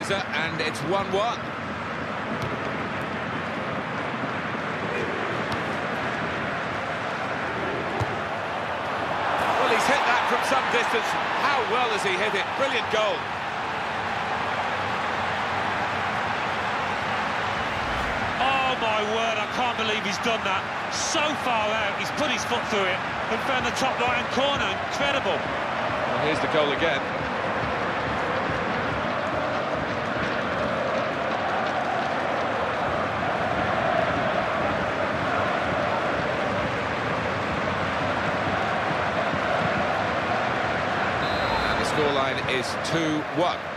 And it's 1-1. Well, he's hit that from some distance. How well has he hit it? Brilliant goal. Oh, my word, I can't believe he's done that. So far out, he's put his foot through it and found the top right-hand corner. Incredible. Well, here's the goal again. And the scoreline is 2-1.